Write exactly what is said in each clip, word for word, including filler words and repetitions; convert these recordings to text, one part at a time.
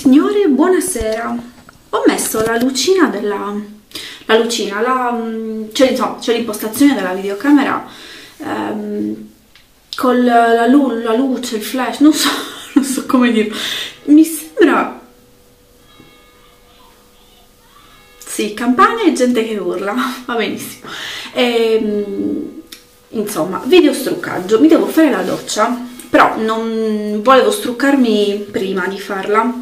Signore, buonasera. Ho messo la lucina della... la lucina, la... cioè insomma, c'è l'impostazione della videocamera ehm, con la, lu la luce, il flash, non so, non so come dirlo. Mi sembra... Sì, campane e gente che urla, va benissimo. Ehm, insomma, video struccaggio. Mi devo fare la doccia, però non volevo struccarmi prima di farla.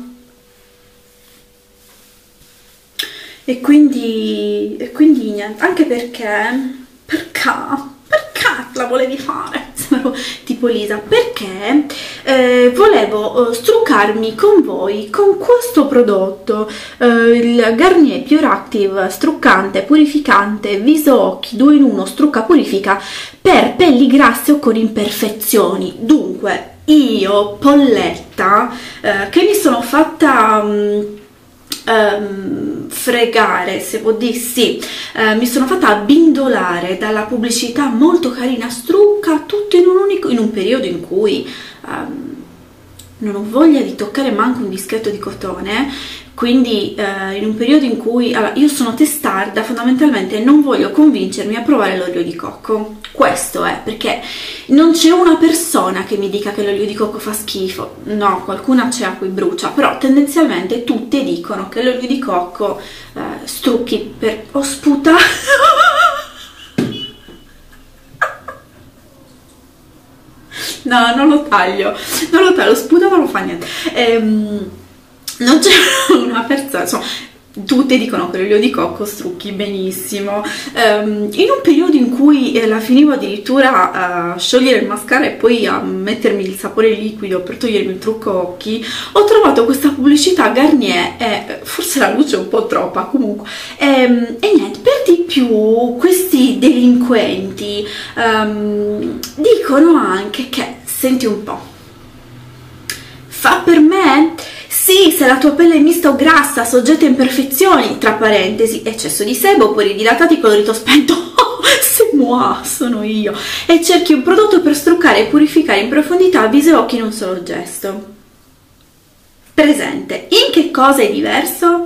E quindi, e quindi niente, anche perché, perché, perché la volevi fare? Sembro tipo Lisa, perché eh, volevo eh, struccarmi con voi con questo prodotto, eh, il Garnier Pure Active struccante, purificante, viso occhi due in uno, strucca purifica per pelli grasse o con imperfezioni. Dunque, io, Polletta, eh, che mi sono fatta... Um, Um, fregare, se può dire sì, uh, mi sono fatta abbindolare dalla pubblicità molto carina, strucca tutto in un unico, in un periodo in cui um, non ho voglia di toccare manco un dischetto di cotone, quindi uh, in un periodo in cui allora, io sono testarda, fondamentalmente non voglio convincermi a provare l'olio di cocco. Questo è perché non c'è una persona che mi dica che l'olio di cocco fa schifo, no, qualcuna c'è a cui brucia, però tendenzialmente tutte dicono che l'olio di cocco uh, strucchi per... oh, sputa! No, non lo taglio, non lo taglio, sputa non lo fa niente. Ehm, non c'è una persona, insomma, tutte dicono che l'olio di cocco strucchi benissimo. Ehm, in un periodo in cui eh, la finivo addirittura a sciogliere il mascara e poi a mettermi il sapore liquido per togliermi il trucco occhi, ho trovato questa pubblicità Garnier e forse la luce è un po' troppa comunque. Ehm, e niente, per di più questi delinquenti um, dicono anche che, senti un po', fa per me? Sì, se la tua pelle è mista o grassa, soggetta a imperfezioni, tra parentesi, eccesso di sebo, pori dilatati, colorito spento, se moi, sono io, e cerchi un prodotto per struccare e purificare in profondità viso e occhi in un solo gesto. Presente. In che cosa è diverso?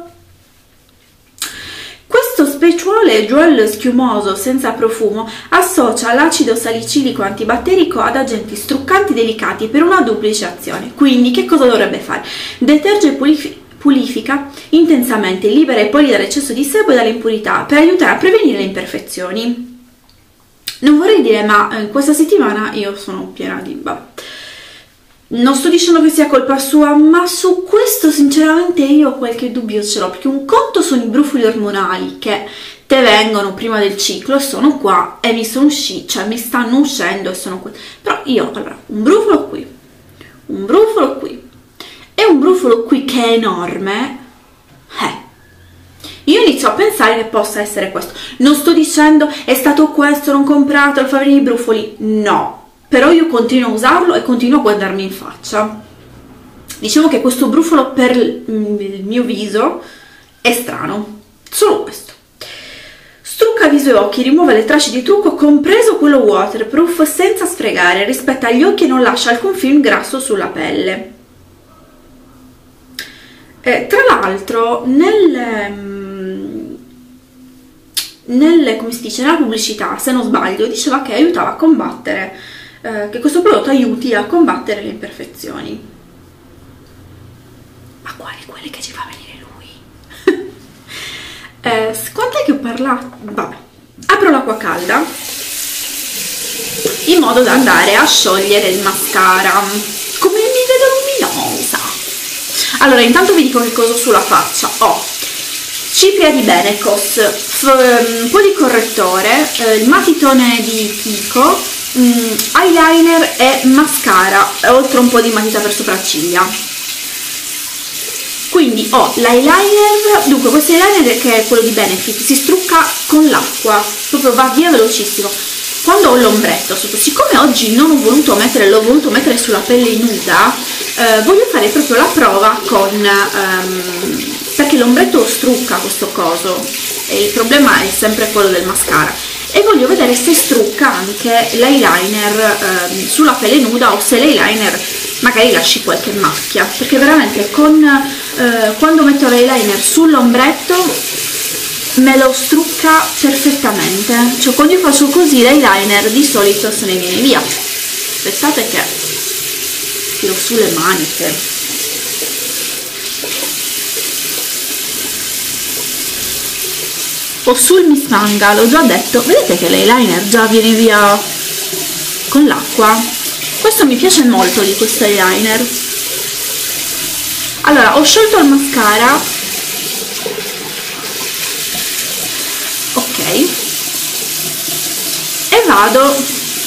Questo speciale gel schiumoso senza profumo associa l'acido salicilico antibatterico ad agenti struccanti delicati per una duplice azione. Quindi che cosa dovrebbe fare? Deterge e pulif purifica intensamente, libera i pori dall'eccesso di sebo e dalle impurità per aiutare a prevenire le imperfezioni. Non vorrei dire, ma eh, questa settimana io sono piena di... Vabbè. Non sto dicendo che sia colpa sua, ma su questo sinceramente io qualche dubbio ce l'ho, perché un conto sono i brufoli ormonali che te vengono prima del ciclo e sono qua e mi sono usciti, cioè mi stanno uscendo e sono qui. Però io, allora, un brufolo qui, un brufolo qui e un brufolo qui che è enorme, eh, io inizio a pensare che possa essere questo. Non sto dicendo è stato questo, non comprato, lo fa venire i brufoli, no. Però io continuo a usarlo e continuo a guardarmi in faccia. Diciamo che questo brufolo per il mio viso è strano, solo questo. Strucca viso e occhi, rimuove le tracce di trucco, compreso quello waterproof, senza sfregare, rispetta gli occhi e non lascia alcun film grasso sulla pelle. Eh, tra l'altro, nel... nel, come si dice, nella pubblicità, se non sbaglio, diceva che aiutava a combattere, eh, che questo prodotto aiuti a combattere le imperfezioni. Ma quali? Quelle che ci fa venire lui? eh, quant'è che ho parlato? Vabbè, apro l'acqua calda in modo da andare a sciogliere il mascara. Come mi vedo luminosa! Allora, intanto vi dico che cosa ho sulla faccia. Ho cipria di Benecos, un po' di correttore, eh, il matitone di Kiko, um, eyeliner e mascara, oltre un po' di matita per sopracciglia. Quindi ho l'eyeliner, dunque questo eyeliner che è quello di Benefit, si strucca con l'acqua, proprio va via velocissimo. Quando ho l'ombretto sotto, siccome oggi non ho voluto mettere, l'ho voluto mettere sulla pelle nuda, eh, voglio fare proprio la prova con... Um, perché l'ombretto strucca questo coso e il problema è sempre quello del mascara, e voglio vedere se strucca anche l'eyeliner eh, sulla pelle nuda o se l'eyeliner magari lasci qualche macchia, perché veramente con eh, quando metto l'eyeliner sull'ombretto me lo strucca perfettamente, cioè quando io faccio così l'eyeliner di solito se ne viene via. Aspettate che tiro su le maniche. O sul Miss Manga, l'ho già detto, vedete che l'eyeliner già viene via con l'acqua. Questo mi piace molto di questo eyeliner. Allora, ho sciolto il mascara, ok, e vado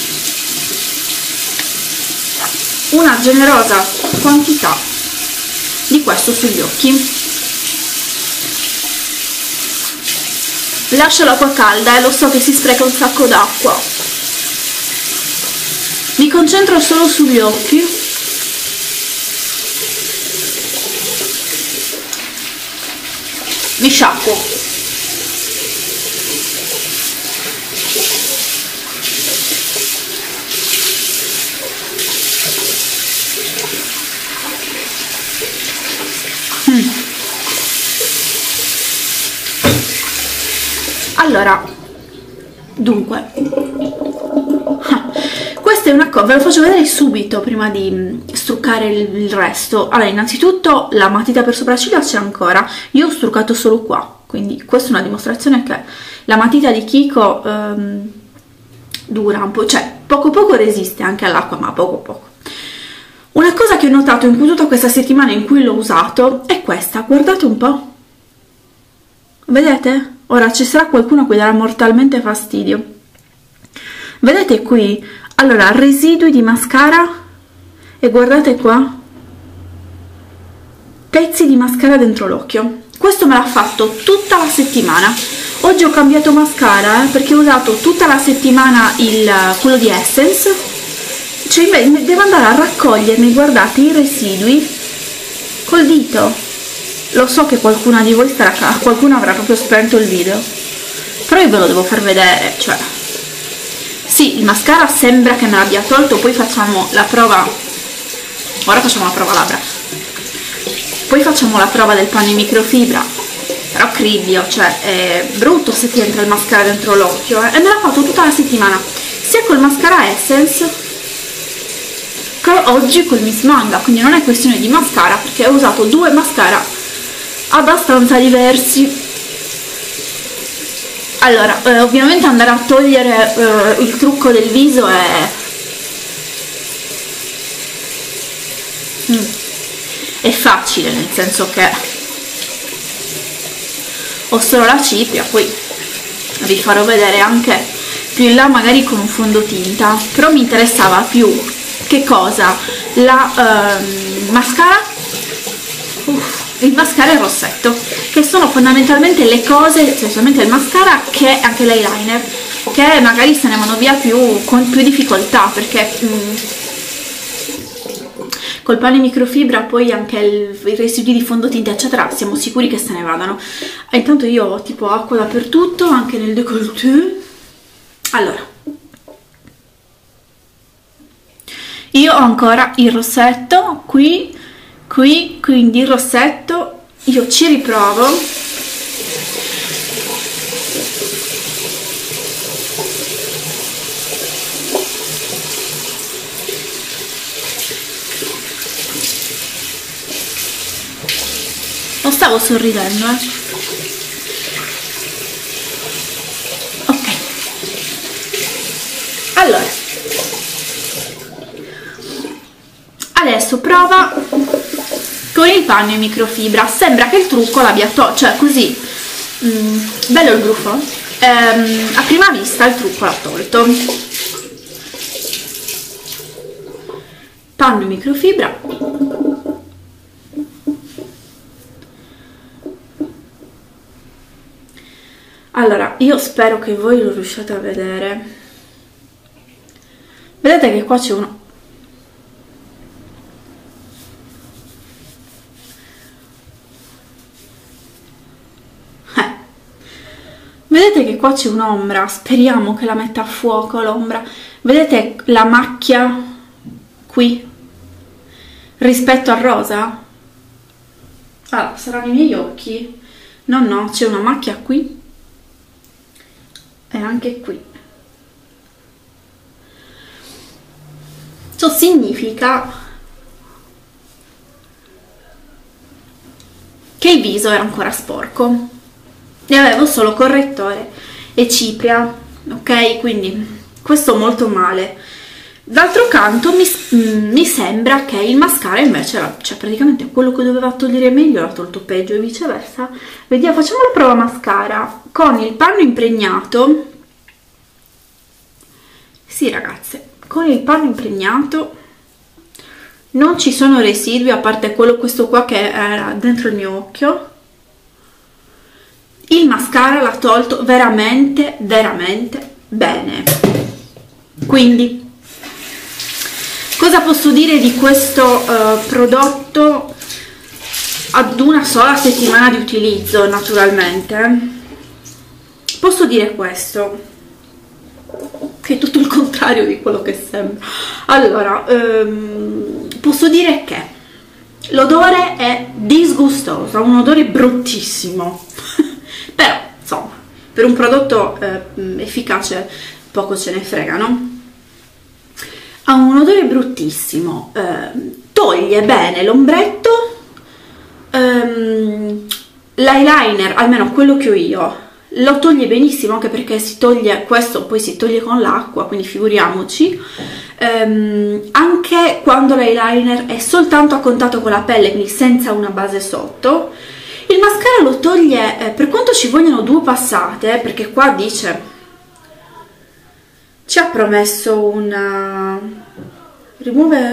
una generosa quantità di questo sugli occhi. Lascio l'acqua calda e lo so che si spreca un sacco d'acqua. Mi concentro solo sugli occhi. Mi sciacquo. Mm. Allora, dunque, questa è una cosa, ve lo faccio vedere subito prima di struccare il, il resto. Allora, innanzitutto la matita per sopracciglia c'è ancora, io ho struccato solo qua, quindi questa è una dimostrazione che la matita di Kiko ehm, dura un po', cioè poco poco resiste anche all'acqua, ma poco poco. Una cosa che ho notato in tutta questa settimana in cui l'ho usato è questa, guardate un po', vedete? Ora ci sarà qualcuno a cui darà mortalmente fastidio. Vedete qui? Allora, residui di mascara e guardate qua, pezzi di mascara dentro l'occhio. Questo me l'ha fatto tutta la settimana. Oggi ho cambiato mascara eh, perché ho usato tutta la settimana il, quello di Essence. Cioè devo andare a raccogliermi, guardate, i residui col dito. Lo so che qualcuna di voi starà, qualcuno avrà proprio spento il video, però io ve lo devo far vedere, cioè sì, il mascara sembra che me l'abbia tolto. Poi facciamo la prova, ora facciamo la prova labbra, poi facciamo la prova del panno in microfibra, però cribbio, cioè è brutto se ti entra il mascara dentro l'occhio eh? E me l'ha fatto tutta la settimana, sia col mascara Essence che oggi col Miss Manga, quindi non è questione di mascara perché ho usato due mascara abbastanza diversi. Allora, eh, ovviamente andare a togliere eh, il trucco del viso è mm. è facile, nel senso che ho solo la cipria, poi vi farò vedere anche più in là magari con un fondotinta, però mi interessava più che cosa? La ehm, mascara, uff, il mascara e il rossetto, che sono fondamentalmente le cose, specialmente il mascara che anche l'eyeliner, che magari se ne vanno via più con più difficoltà, perché mh, col panno in microfibra poi anche il, i residui di fondotinta eccetera siamo sicuri che se ne vadano. E intanto io ho tipo acqua dappertutto, anche nel décolleté. Allora, io ho ancora il rossetto qui, qui, quindi il rossetto, io ci riprovo. Non stavo sorridendo, eh. Ok. Allora, adesso prova con il panno in microfibra. Sembra che il trucco l'abbia tolto, cioè così, mm, bello il gruffo, ehm, a prima vista il trucco l'ha tolto. Panno in microfibra. Allora, io spero che voi lo riusciate a vedere. Vedete che qua c'è uno... Eh. Vedete che qua c'è un'ombra, speriamo che la metta a fuoco l'ombra. Vedete la macchia qui rispetto al rosa? Allora, saranno i miei occhi? No, no, c'è una macchia qui e anche qui. Ciò significa che il viso era ancora sporco e avevo solo correttore e cipria, ok? Quindi questo molto male. D'altro canto mi, mi sembra che il mascara invece era, cioè praticamente quello che doveva togliere meglio l'ha tolto peggio e viceversa. Vediamo, facciamo la prova mascara con il panno impregnato. Sì ragazze, con il panno impregnato non ci sono residui a parte quello questo qua che era dentro il mio occhio. Il mascara l'ha tolto veramente veramente bene. Quindi cosa posso dire di questo uh, prodotto ad una sola settimana di utilizzo? Naturalmente posso dire questo, che è tutto il contrario di quello che sembra. Allora, um, posso dire che l'odore è disgustoso, ha un odore bruttissimo però insomma per un prodotto eh, efficace poco ce ne frega, no? Ha un odore bruttissimo, eh, toglie bene l'ombretto, ehm, l'eyeliner, almeno quello che ho io, lo toglie benissimo, anche perché si toglie questo, poi si toglie con l'acqua, quindi figuriamoci. Ehm, anche quando l'eyeliner è soltanto a contatto con la pelle, quindi senza una base sotto, il mascara lo toglie, eh, per quanto ci vogliono due passate, perché qua dice... ci ha promesso una rimuove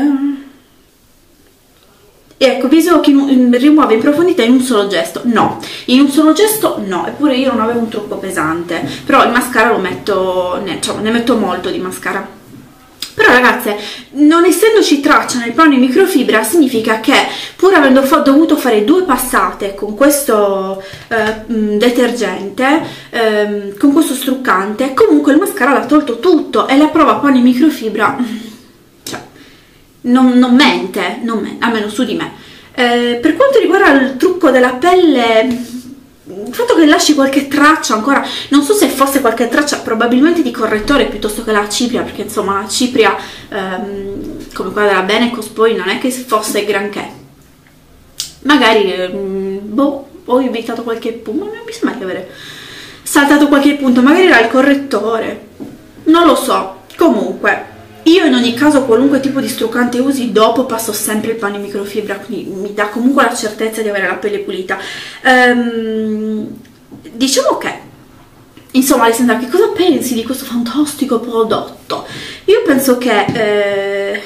ecco viso che rimuove in profondità in un solo gesto. No, in un solo gesto no, eppure io non avevo un trucco pesante, però il mascara lo metto, ne, cioè, ne metto molto di mascara. Però ragazze, non essendoci traccia nel panno in microfibra, significa che pur avendo fa dovuto fare due passate con questo eh, detergente, eh, con questo struccante, comunque il mascara l'ha tolto tutto, e la prova panno in microfibra, cioè, non, non mente, non mente, almeno su di me. Eh, per quanto riguarda il trucco della pelle... il fatto che lasci qualche traccia ancora, non so se fosse qualche traccia probabilmente di correttore piuttosto che la cipria, perché insomma la cipria ehm, come quella della Benecos poi non è che fosse granché, magari ehm, boh, ho evitato qualche punto, non mi sembra di avere saltato qualche punto, magari era il correttore, non lo so. Comunque io in ogni caso qualunque tipo di struccante usi, dopo passo sempre il panno in microfibra, quindi mi dà comunque la certezza di avere la pelle pulita. Ehm, diciamo che, insomma Alessandra, che cosa pensi di questo fantastico prodotto? Io penso che... Eh,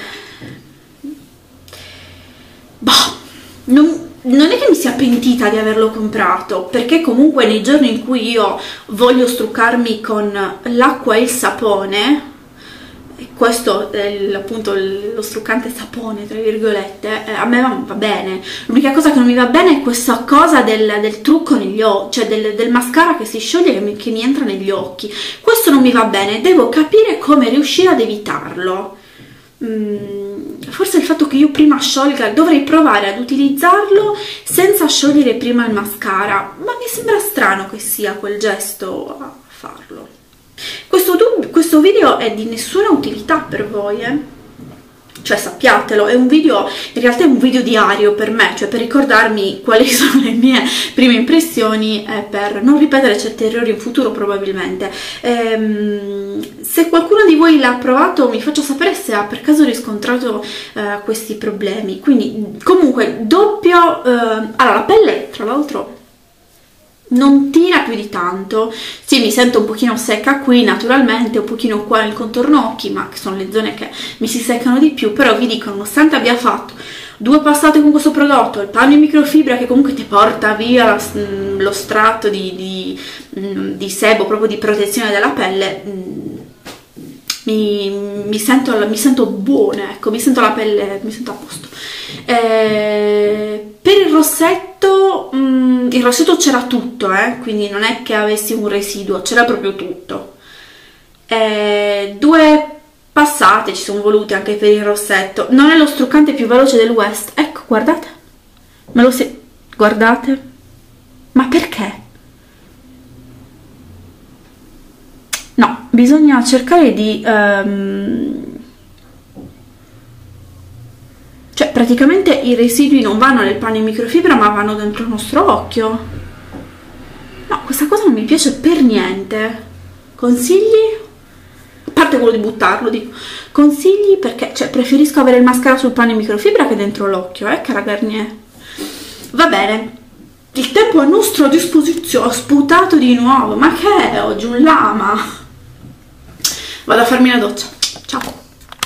boh, non... non è che mi sia pentita di averlo comprato, perché comunque nei giorni in cui io voglio struccarmi con l'acqua e il sapone, questo è appunto lo struccante sapone tra virgolette, eh, a me va, va bene. L'unica cosa che non mi va bene è questa cosa del, del trucco negli occhi, cioè del, del mascara che si scioglie, che mi, che mi entra negli occhi. Questo non mi va bene, devo capire come riuscire ad evitarlo. Mm, forse il fatto che io prima sciolga, dovrei provare ad utilizzarlo senza sciogliere prima il mascara, ma mi sembra strano che sia quel gesto a farlo. Questo, questo video è di nessuna utilità per voi, eh? Cioè sappiatelo, è un video, in realtà è un video diario per me, cioè per ricordarmi quali sono le mie prime impressioni e per non ripetere certi errori in futuro probabilmente. Ehm, se qualcuno di voi l'ha provato mi faccia sapere se ha per caso riscontrato eh, questi problemi. Quindi comunque doppio, eh, allora la pelle tra l'altro non tira più di tanto, sì mi sento un pochino secca qui naturalmente, un pochino qua nel contorno occhi, ma che sono le zone che mi si seccano di più, però vi dico, nonostante abbia fatto due passate con questo prodotto, il panno in microfibra che comunque ti porta via lo strato di, di, di sebo, proprio di protezione della pelle, mi, mi, sento, mi sento buona, ecco, mi sento la pelle, mi sento a posto. Eh, per il rossetto, mh, il rossetto c'era tutto, eh, quindi non è che avessi un residuo, c'era proprio tutto. Eh, due passate ci sono volute anche per il rossetto. Non è lo struccante più veloce del West, ecco, guardate, me lo si... guardate, ma perché? No, bisogna cercare di um... cioè praticamente i residui non vanno nel panno in microfibra ma vanno dentro il nostro occhio. No, questa cosa non mi piace per niente. Consigli? A parte quello di buttarlo, dico. Consigli perché, cioè, preferisco avere il mascara sul panno in microfibra che dentro l'occhio, eh, cara Garnier. Va bene, il tempo a nostra disposizione. Ho sputato di nuovo, ma che è oggi un lama? Vado a farmi la doccia.